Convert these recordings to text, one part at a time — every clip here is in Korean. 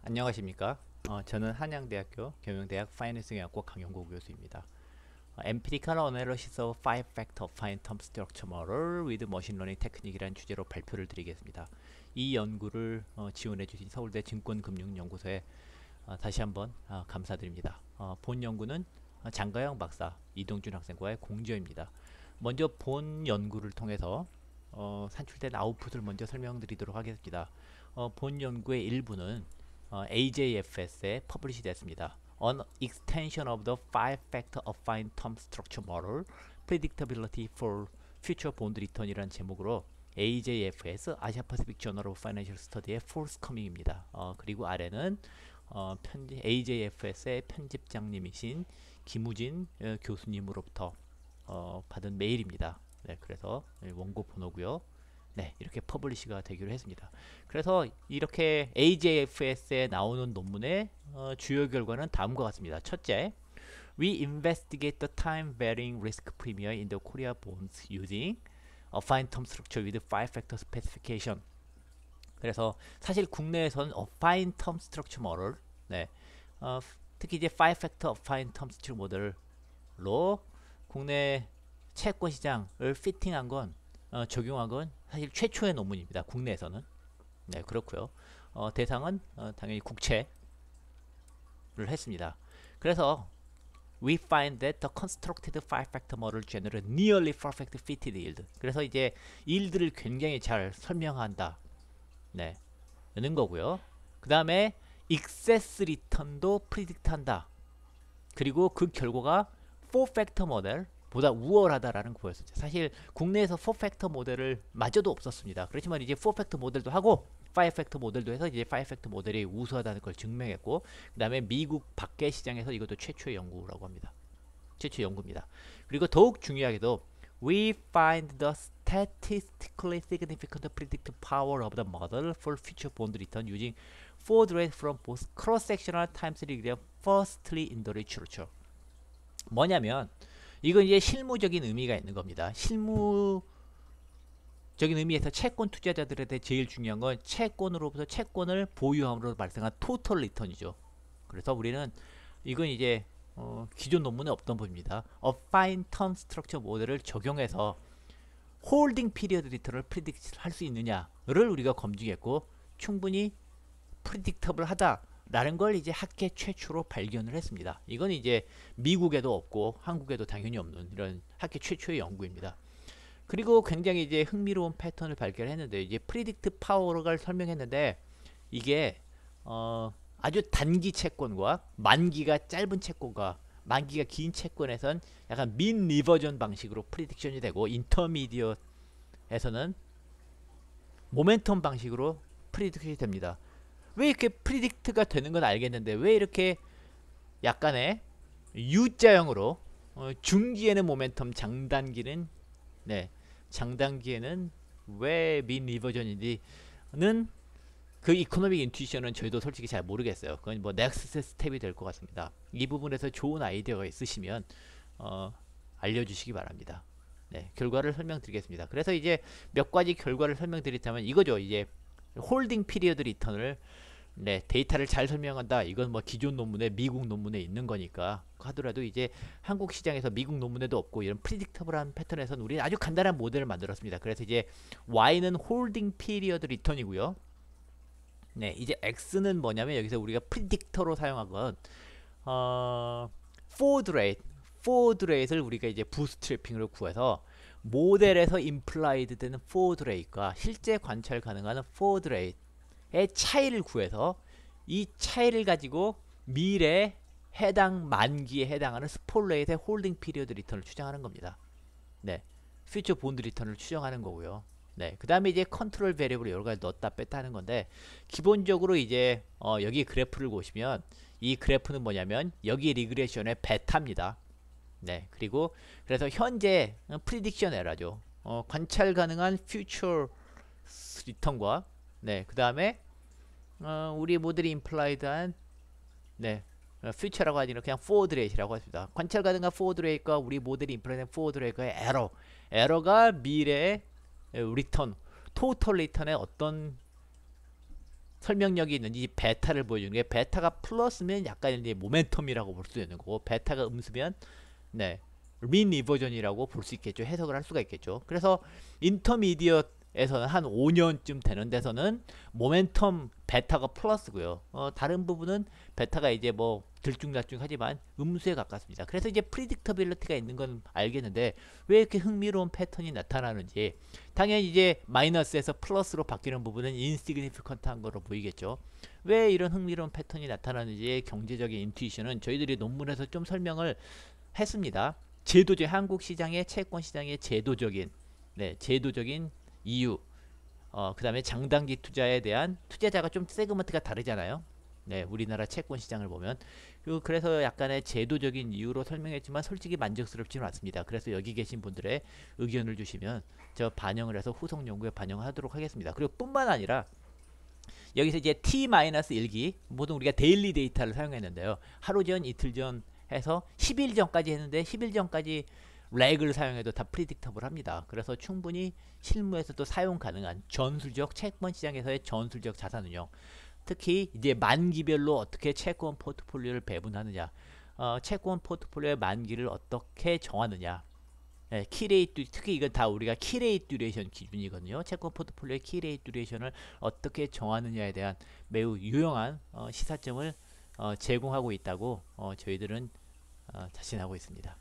안녕하십니까. 저는 한양대학교 경영대학 파이낸스경영학과 강영구 교수입니다. Empirical Analysis of Five Factor of Fine Term Structure Model with Machine Learning Technique이라는 주제로 발표를 드리겠습니다. 이 연구를 지원해 주신 서울대 증권금융연구소에 다시 한번 감사드립니다. 본 연구는 장가영 박사, 이동준 학생과의 공저입니다. 먼저 본 연구를 통해서 산출된 아웃풋을 먼저 설명드리도록 하겠습니다. 본 연구의 일부는 AJFS에 퍼블리시 됐습니다. An extension of the five factor affine term structure model predictability for future bond return이라는 제목으로 AJFS 아시아 퍼시픽 저널 오브 파이낸셜 스터디의 forthcoming입니다. 그리고 아래는 AJFS의 편집장님이신 김우진 교수님으로부터 받은 메일입니다. 네, 그래서 원고 번호고요. 네, 이렇게 퍼블리시가 되기로 했습니다. 그래서 이렇게 AJFS에 나오는 논문의 주요 결과는 다음과 같습니다. 첫째, We investigate the time varying risk premium in the Korea bonds using affine term structure with five factor specification. 그래서 사실 국내에서는 affine term structure model, 네, 특히 이제 five factor affine term structure 모델로 국내 채권 시장을 피팅한 건 적용한 건 사실 최초의 논문입니다. 국내에서는. 네, 그렇고요. 대상은 당연히 국채를 했습니다. 그래서 we find that the constructed five-factor model generate nearly perfect fitted yield. 그래서 이제 yield를 굉장히 잘 설명한다. 네, 는 거고요. 그 다음에 excess return도 predict한다. 그리고 그 결과가 four-factor 모델 보다 우월하다라는 거 보였었죠. 사실 국내에서 4팩터 모델을 마저도 없었습니다. 그렇지만 이제 4팩터 모델도 하고 5팩터 모델도 해서 이제 5팩터 모델이 우수하다는 걸 증명했고, 그 다음에 미국 밖의 시장에서 이것도 최초의 연구라고 합니다. 최초의 연구입니다. 그리고 더욱 중요하게도 We find the statistically significant predictive power of the model for future bond return using forward rate from both cross-sectional time series graph firstly in the literature. 뭐냐면 이건 이제 실무적인 의미가 있는 겁니다. 실무적인 의미에서 채권 투자자들한테 제일 중요한 건 채권으로부터 채권을 보유함으로 발생한 토털 리턴이죠. 그래서 우리는 이건 이제 기존 논문에 없던 부분입니다. Affine Term Structure 모델을 적용해서 홀딩 피리어드 리턴을 프리딕트 할 수 있느냐를 우리가 검증했고, 충분히 프리딕터블 하다 라는 걸 이제 학계 최초로 발견을 했습니다. 이건 이제 미국에도 없고 한국에도 당연히 없는 이런 학계 최초의 연구입니다. 그리고 굉장히 이제 흥미로운 패턴을 발견했는데, 이제 프리딕트 파워를 설명했는데 이게 아주 단기 채권과 만기가 짧은 채권과 만기가 긴 채권에선 약간 민 리버전 방식으로 프리딕션이 되고, 인터미디어에서는 모멘텀 방식으로 프리딕션이 됩니다. 왜 이렇게 프리딕트가 되는 건 알겠는데 왜 이렇게 약간의 U자형으로 중기에는 모멘텀, 장단기에는 왜 민 리버전인지는 그 이코노믹 인투이션은 저희도 솔직히 잘 모르겠어요. 그건 뭐 넥스트 스텝이 될 것 같습니다. 이 부분에서 좋은 아이디어가 있으시면 알려주시기 바랍니다. 네, 결과를 설명드리겠습니다. 그래서 이제 몇 가지 결과를 설명드리자면 이거죠. 이제 홀딩 피리어드 리턴을 데이터를 잘 설명한다. 이건 뭐 기존 논문에 미국 논문에 있는 거니까 하더라도 이제 한국 시장에서 미국 논문에도 없고 이런 프리딕터블한 패턴에서는 우리는 아주 간단한 모델을 만들었습니다. 그래서 이제 Y는 홀딩 피리어드 리턴이고요. 네, 이제 X는 뭐냐면 여기서 우리가 프리딕터로 사용한 건 forward rate를 우리가 이제 부스트래핑으로 구해서 모델에서 임플라이드 되는 forward rate과 실제 관찰 가능한 forward rate의 차이를 구해서 이 차이를 가지고 미래 해당 만기에 해당하는 스폴 레이트의 홀딩 피리어드 리턴을 추정하는 겁니다. 네, 퓨처 본드 리턴을 추정하는 거고요. 네, 그 다음에 이제 컨트롤 베리어블을 여러 가지 넣었다 뺐다 하는 건데, 기본적으로 이제 여기 그래프를 보시면 이 그래프는 뭐냐면 여기 리그레션의 베타입니다. 네, 그리고 그래서 현재 프리딕션 에러죠. 관찰 가능한 퓨처 리턴과 그 다음에 우리 모델이 임플라이드한 퓨처라고 하지 그냥 포워드 레이트라고 합니다. 관찰 가능한 포워드 레이트과 우리 모델이 임플라이드한 포워드 레이트의 에러가 미래의 리턴 토털 리턴에 어떤 설명력이 있는지 베타를 보여주는 게, 베타가 플러스면 약간 이제 모멘텀이라고 볼 수 있는 거고, 베타가 음수면 네, 민 리버전이라고 볼 수 있겠죠. 해석을 할 수가 있겠죠. 그래서 인터미디엇에서는 한 5년쯤 되는 데서는 모멘텀 베타가 플러스고요. 다른 부분은 베타가 이제 뭐 들쭉날쭉하지만 음수에 가깝습니다. 그래서 이제 프리딕터빌리티가 있는 건 알겠는데 왜 이렇게 흥미로운 패턴이 나타나는지, 당연히 이제 마이너스에서 플러스로 바뀌는 부분은 인시그니피컨트한 거로 보이겠죠. 왜 이런 흥미로운 패턴이 나타나는지의 경제적인 인투이션은 저희들이 논문에서 좀 설명을 했습니다. 제도적, 한국 시장의 채권 시장의 제도적인 이유, 그 다음에 장단기 투자에 대한 투자자가 좀 세그먼트가 다르잖아요. 네, 우리나라 채권 시장을 보면. 그래서 약간의 제도적인 이유로 설명했지만 솔직히 만족스럽지는 않습니다. 그래서 여기 계신 분들의 의견을 주시면 저 반영을 해서 후속 연구에 반영하도록 하겠습니다. 그리고 뿐만 아니라 여기서 이제 T-1기 모든 우리가 데일리 데이터를 사용했는데요. 하루 전, 이틀 전 해서 10일 전까지 했는데 10일 전까지 렉을 사용해도 다 프리딕터블 합니다. 그래서 충분히 실무에서도 사용 가능한 전술적 채권 시장에서의 전술적 자산운용, 특히 이제 만기별로 어떻게 채권 포트폴리오를 배분하느냐, 채권 포트폴리오의 만기를 어떻게 정하느냐, 네, 키레이트, 특히 이건 다 우리가 키레이트 듀레이션 기준이거든요. 채권 포트폴리오의 키레이트 듀레이션을 어떻게 정하느냐에 대한 매우 유용한 시사점을 제공하고 있다고 저희들은 자신하고 있습니다.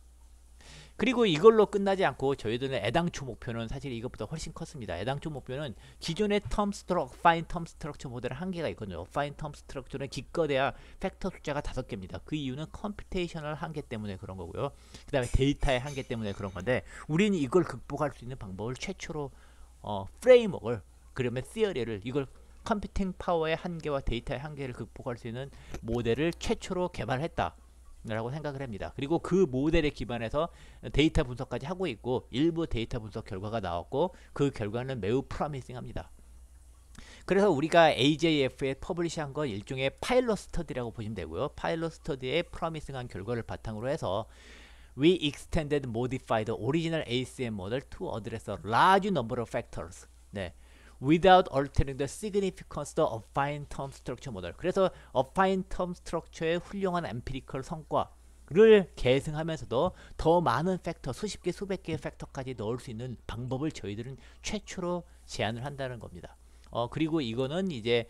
그리고 이걸로 끝나지 않고 저희들은 애당초 목표는 사실 이것보다 훨씬 컸습니다. 애당초 목표는 기존의 파인 텀 스트럭처 모델의 한계가 있거든요. 파인 텀 스트럭처는 기껏해야 팩터 숫자가 5개입니다. 그 이유는 컴퓨테이셔널 한계 때문에 그런 거고요. 그 다음에 데이터의 한계 때문에 그런 건데, 우리는 이걸 극복할 수 있는 방법을 최초로 프레임워크를, 그러면 시어리를, 이걸 컴퓨팅 파워의 한계와 데이터의 한계를 극복할 수 있는 모델을 최초로 개발했다 라고 생각을 합니다. 그리고 그 모델에 기반해서 데이터 분석까지 하고 있고, 일부 데이터 분석 결과가 나왔고 그 결과는 매우 프로미싱합니다. 그래서 우리가 AJF에 퍼블리시한 건 일종의 파일럿 스터디라고 보시면 되고요. 파일럿 스터디의 프로미싱한 결과를 바탕으로 해서 We extended modified original ACM model to address a large number of factors. 네. without altering the significance of affine term structure model. 그래서 affine term structure의 훌륭한 empirical 성과를 계승하면서도 더 많은 팩터, 수십 개, 수백 개의 팩터까지 넣을 수 있는 방법을 저희들은 최초로 제안을 한다는 겁니다. 그리고 이거는 이제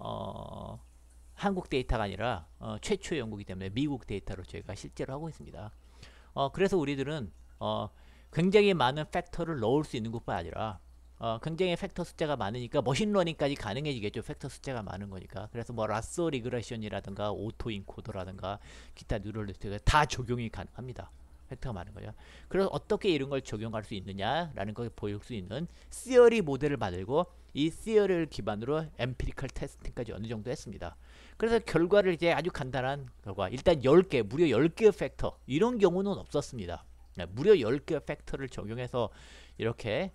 한국 데이터가 아니라 최초 연구이기 때문에 미국 데이터로 저희가 실제로 하고 있습니다. 그래서 우리들은 굉장히 많은 팩터를 넣을 수 있는 것뿐 아니라 굉장히 팩터 숫자가 많으니까 머신러닝까지 가능해지겠죠. 팩터 숫자가 많은 거니까. 그래서 뭐 라sso 리그레션이라든가 오토 인코더라든가 기타 뉴럴 네트워크가 다 적용이 가능합니다. 팩터가 많은 거죠. 그래서 어떻게 이런 걸 적용할 수 있느냐라는 걸 보일 수 있는 시어리 모델을 만들고, 이 시어리를 기반으로 엠피리컬 테스팅까지 어느 정도 했습니다. 그래서 결과를 이제 아주 간단한 결과, 일단 10개, 무려 10개의 팩터, 이런 경우는 없었습니다. 무려 10개의 팩터를 적용해서 이렇게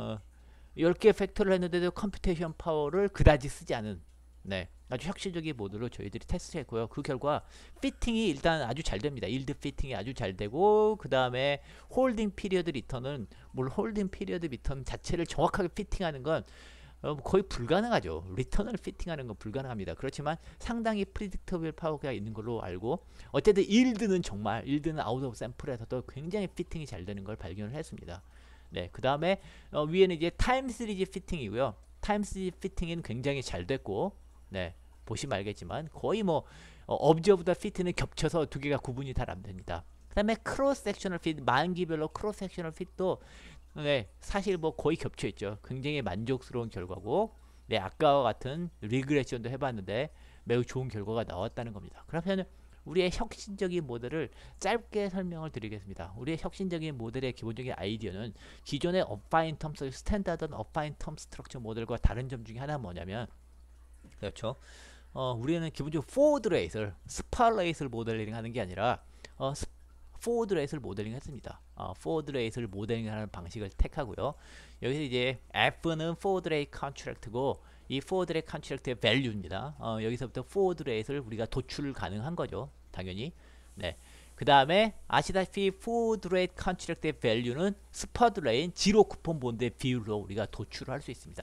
10개 팩터를 했는데도 컴퓨테이션 파워를 그다지 쓰지 않은, 네, 아주 혁신적인 모드로 저희들이 테스트했고요. 그 결과 피팅이 일단 아주 잘 됩니다. 일드 피팅이 아주 잘 되고, 그 다음에 홀딩 피리어드 리턴은, 물론 홀딩 피리어드 리턴 자체를 정확하게 피팅하는 건 거의 불가능하죠. 리턴을 피팅하는 건 불가능합니다. 그렇지만 상당히 프리딕터블 파워가 있는 걸로 알고, 어쨌든 일드는 아웃 오브 샘플에서도 굉장히 피팅이 잘 되는 걸 발견을 했습니다. 네, 그 다음에 위에는 이제 타임 시리즈 피팅이고요. 타임 시리즈 피팅은 굉장히 잘 됐고, 네, 보시면 알겠지만 거의 뭐 observed fit는 겹쳐서 두 개가 구분이 잘 안 됩니다. 그 다음에 크로스 섹셔널 핏, 만기별로 크로스 섹셔널 핏도 네, 사실 뭐 거의 겹쳐 있죠. 굉장히 만족스러운 결과고, 네, 아까와 같은 리그레션도 해봤는데 매우 좋은 결과가 나왔다는 겁니다. 그러면 우리의 혁신적인 모델을 짧게 설명을 드리겠습니다. 우리의 혁신적인 모델의 기본적인 아이디어는 기존의 어파인 텀, 스탠다드 어파인 텀 스트럭처 모델과 다른 점 중에 하나는 뭐냐면, 그렇죠, 우리는 기본적으로 포워드 레이스를, 스파 레이스를 모델링 하는 게 아니라 포워드 레이스를 모델링 했습니다. 포워드 레이스를 모델링하는 방식을 택하고요. 여기서 이제 F는 포워드 레이 컨트랙트고, 이 포워드 레이 컨트랙트의 밸류입니다. 여기서부터 포워드 레이스를 우리가 도출 가능한 거죠. 당연히. 네. 그 다음에 아시다시피 포워드 레이 컨트랙트의 밸류는 스퍼드 레인 지로 쿠폰 본드의 비율로 우리가 도출을 할 수 있습니다.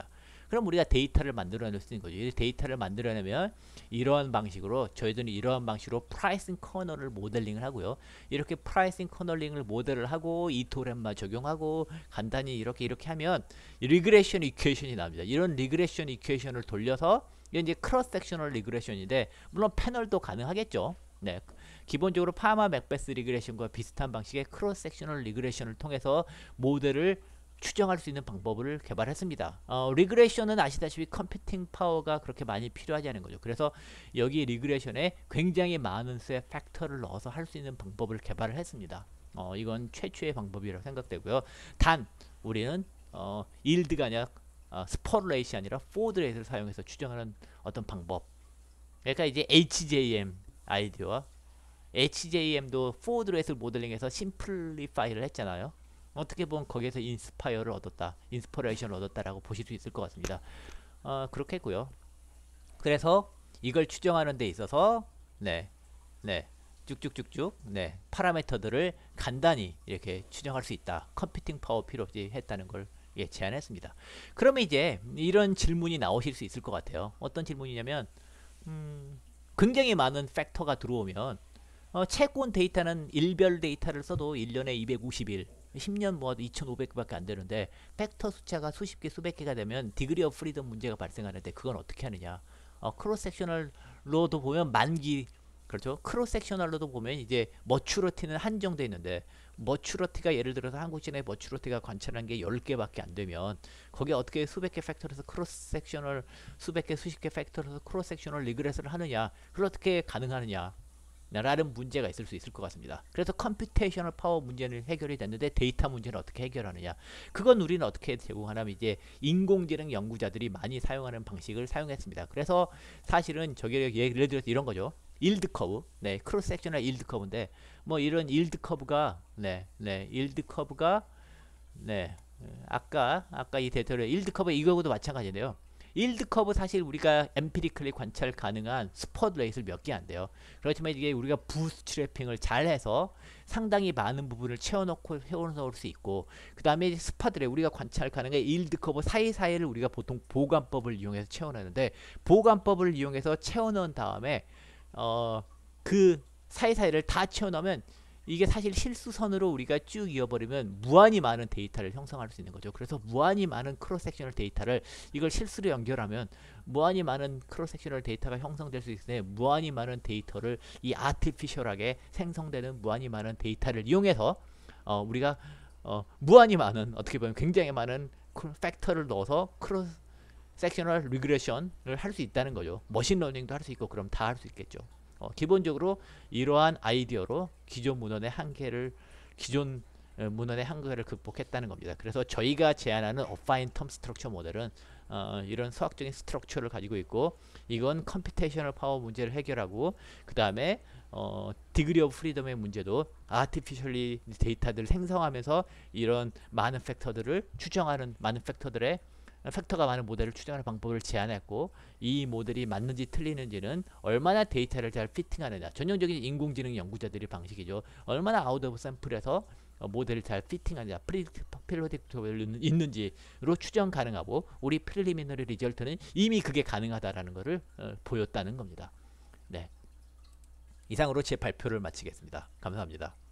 그럼 우리가 데이터를 만들어낼 수 있는 거죠. 이 데이터를 만들어내면 이러한 방식으로 저희들은 이러한 방식으로 프라이싱 커널을 모델링을 하고요. 이렇게 프라이싱 커널링을 모델을 하고 이토렘마 적용하고 간단히 이렇게 하면 리그레션 이퀘이션이 나옵니다. 이런 리그레션 이퀘이션을 돌려서 이게 이제 크로스 섹셔널 리그레션인데 물론 패널도 가능하겠죠. 네. 기본적으로 파마 맥베스 리그레션과 비슷한 방식의 크로스 섹셔널 리그레션을 통해서 모델을 추정할 수 있는 방법을 개발했습니다. 리그레션은 아시다시피 컴퓨팅 파워가 그렇게 많이 필요하지 않은 거죠. 그래서 여기 리그레션에 굉장히 많은 수의 팩터를 넣어서 할 수 있는 방법을 개발을 했습니다. 이건 최초의 방법이라고 생각되고요. 단 우리는 일드가 아니라 스포레이시 아니라 포드 레이트를 사용해서 추정하는 어떤 방법. 그러니까 이제 HJM 아이디어와 HJM도 포드 레이트 모델링에서 심플리파이를 했잖아요. 어떻게 보면 거기에서 인스파이어를 얻었다, 인스퍼레이션을 얻었다라고 보실 수 있을 것 같습니다. 그렇게 했고요. 그래서 이걸 추정하는 데 있어서 쭉쭉쭉쭉 파라미터들을 간단히 이렇게 추정할 수 있다. 컴퓨팅 파워 필요 없이 했다는 걸 제안했습니다. 그러면 이제 이런 질문이 나오실 수 있을 것 같아요. 어떤 질문이냐면 굉장히 많은 팩터가 들어오면 채권 데이터는 일별 데이터를 써도 1년에 250일 10년 모아도 2500개밖에 안 되는데 팩터 숫자가 수십 개 수백 개가 되면 디그리 오브 프리덤 문제가 발생하는데 그건 어떻게 하느냐. 크로스 섹셔널로도 보면 만기, 그렇죠. 크로스 섹셔널로도 보면 이제 머추러티는 한정되어 있는데 머추러티가 예를 들어서 한국진의 머추러티가 관찰한 게 10개밖에 안 되면 거기에 어떻게 수백 개 팩터에서 크로스 섹셔널 수백 개 수십 개 팩터에서 크로스 섹셔널 리그레스를 하느냐. 그걸 어떻게 가능하느냐 라는 문제가 있을 수 있을 것 같습니다. 그래서 컴퓨테이셔널 파워 문제는 해결이 됐는데 데이터 문제는 어떻게 해결하느냐. 그건 우리는 어떻게 제공하냐면 이제 인공지능 연구자들이 많이 사용하는 방식을 사용했습니다. 그래서 사실은 저기 예를 들어서 이런 거죠. 일드 커브, 크로스 섹셔널 일드 커브인데 뭐 이런 일드 커브가 일드 커브가 아까 이 데이터를 일드 커브 이거하고도 마찬가지인데요. 일드 커브 사실 우리가 엠피리컬리 관찰 가능한 스팟 레이트를 몇 개 안 돼요. 그렇지만 이게 우리가 부스트래핑을 잘 해서 상당히 많은 부분을 채워넣을 수 있고, 그 다음에 스팟 레이트 우리가 관찰 가능한 일드 커브 사이사이를 우리가 보통 보관법을 이용해서 채워넣는데, 보관법을 이용해서 채워넣은 다음에 그 사이사이를 다 채워넣으면 이게 사실 실수선으로 우리가 쭉 이어버리면 무한히 많은 데이터를 형성할 수 있는 거죠. 그래서 무한히 많은 크로스 섹셔널 데이터를 이걸 실수로 연결하면 무한히 많은 크로스 섹셔널 데이터가 형성될 수 있는데, 무한히 많은 데이터를 이 아티피셜하게 생성되는 무한히 많은 데이터를 이용해서 우리가 무한히 많은, 어떻게 보면 굉장히 많은 팩터를 넣어서 크로스 섹셔널 리그레션을 할 수 있다는 거죠. 머신러닝도 할 수 있고 그럼 다 할 수 있겠죠. 기본적으로 이러한 아이디어로 기존 문헌의 한계를 극복했다는 겁니다. 그래서 저희가 제안하는 어파인 텀 스트럭처 모델은 이런 수학적인 스트럭처를 가지고 있고, 이건 컴퓨테이셔널 파워 문제를 해결하고, 그 다음에 디그리 오브 프리덤의 문제도 아티피셜리 데이터들을 생성하면서 이런 많은 팩터들을 추정하는, 많은 팩터가 많은 모델을 추정하는 방법을 제안했고, 이 모델이 맞는지 틀리는지는 얼마나 데이터를 잘 피팅하느냐, 전형적인 인공지능 연구자들의 방식이죠. 얼마나 아웃 오브 샘플에서 모델을 잘 피팅하느냐, 프리딕터가 있는지로 추정 가능하고, 우리 프리리미너리 리절트는 이미 그게 가능하다라는 것을 보였다는 겁니다. 이상으로 제 발표를 마치겠습니다. 감사합니다.